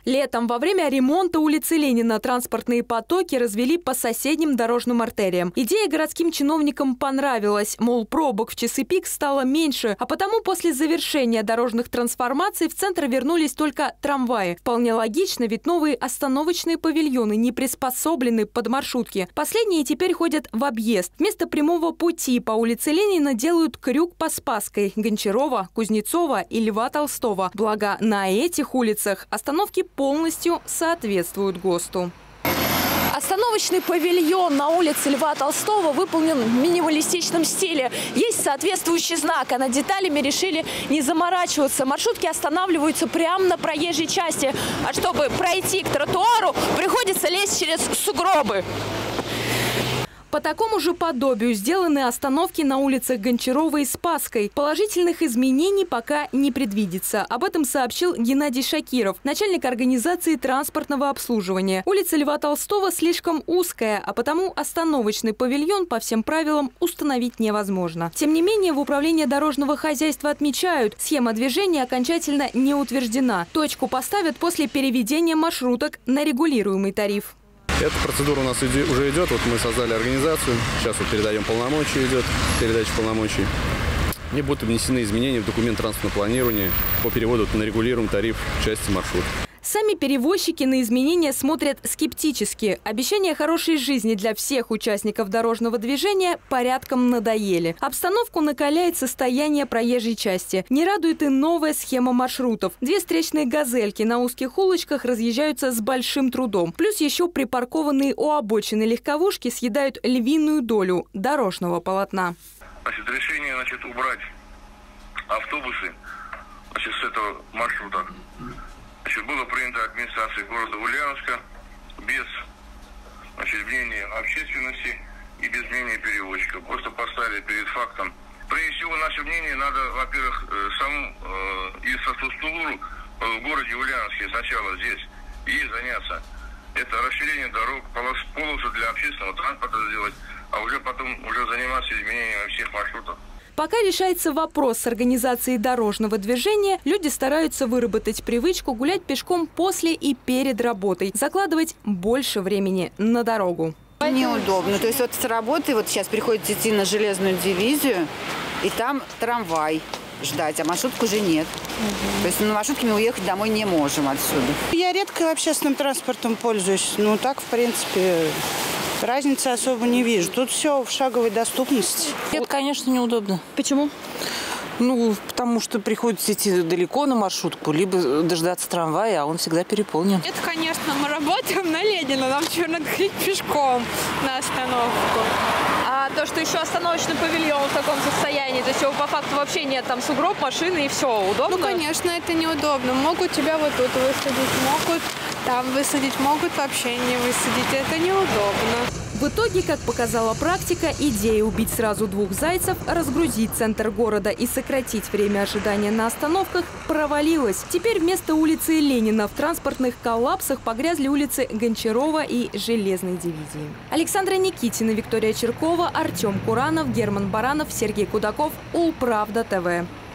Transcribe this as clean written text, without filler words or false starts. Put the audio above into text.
Летом во время ремонта улицы Ленина транспортные потоки развели по соседним дорожным артериям. Идея городским чиновникам понравилась, мол, пробок в часы пик стало меньше, а потому после завершения дорожных трансформаций в центр вернулись только трамваи. Вполне логично, ведь новые остановочные павильоны не приспособлены под маршрутки. Последние теперь ходят в объезд. Вместо прямого пути по улице Ленина делают крюк по Спасской, Гончарова, Кузнецова и Льва Толстого. Благо, на этих улицах остановки полностью соответствуют ГОСТу. Остановочный павильон на улице Льва Толстого выполнен в минималистичном стиле. Есть соответствующий знак, а над деталями решили не заморачиваться. Маршрутки останавливаются прямо на проезжей части. А чтобы пройти к тротуару, приходится лезть через сугробы. По такому же подобию сделаны остановки на улицах Гончарова и Спасской. Положительных изменений пока не предвидится. Об этом сообщил Геннадий Шакиров, начальник организации транспортного обслуживания. Улица Льва Толстого слишком узкая, а потому остановочный павильон по всем правилам установить невозможно. Тем не менее, в управлении дорожного хозяйства отмечают, схема движения окончательно не утверждена. Точку поставят после переведения маршруток на регулируемый тариф. Эта процедура у нас уже идет. Вот мы создали организацию. Сейчас вот передаем полномочия, идет передача полномочий. И будут внесены изменения в документ транспортного планирования по переводу на регулируемый тариф части маршрута. Сами перевозчики на изменения смотрят скептически. Обещания хорошей жизни для всех участников дорожного движения порядком надоели. Обстановку накаляет состояние проезжей части. Не радует и новая схема маршрутов. Две встречные «Газельки» на узких улочках разъезжаются с большим трудом. Плюс еще припаркованные у обочины легковушки съедают львиную долю дорожного полотна. Решение убрать автобусы с этого маршрута было принято администрацией города Ульяновска без мнения общественности и без мнения перевозчика. Просто поставили перед фактом. Прежде всего, наше мнение, надо, во-первых, саму инфраструктуру в городе Ульяновске сначала здесь и заняться. Это расширение дорог, полосы для общественного транспорта сделать, а уже потом заниматься изменением всех маршрутов. Пока решается вопрос с организацией дорожного движения, люди стараются выработать привычку гулять пешком после и перед работой, закладывать больше времени на дорогу. Неудобно. То есть вот с работы сейчас приходится идти на железную дивизию, и там трамвай ждать, а маршрутку уже нет. То есть на маршрутке мы уехать домой не можем отсюда. Я редко общественным транспортом пользуюсь. Ну так, в принципе, разницы особо не вижу. Тут все в шаговой доступности. Это, конечно, неудобно. Почему? Ну, потому что приходится идти далеко на маршрутку, либо дождаться трамвая, а он всегда переполнен. Это, конечно, мы работаем на Ленина, нам теперь надо ходить пешком на остановку. А то, что еще остановочный павильон в таком состоянии, то есть его по факту вообще нет, там сугроб, машины и все, удобно? Ну, конечно, это неудобно. Могут тебя вот тут высадить, могут там высадить, могут вообще не высадить. Это неудобно. В итоге, как показала практика, идея убить сразу двух зайцев, разгрузить центр города и сократить время ожидания на остановках провалилась. Теперь вместо улицы Ленина в транспортных коллапсах погрязли улицы Гончарова и Железной дивизии. Александра Никитина, Виктория Черкова, Артем Куранов, Герман Баранов, Сергей Кудаков. Улправда ТВ.